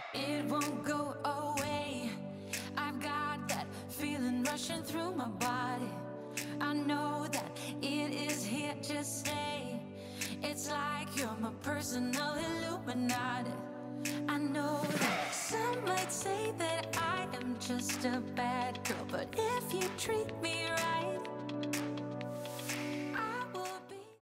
It won't go away. I've got that feeling rushing through my body. I know that it is here to stay. It's like you're my personal Illuminati. I know that some might say that I am just a bad girl, but if you treat me right,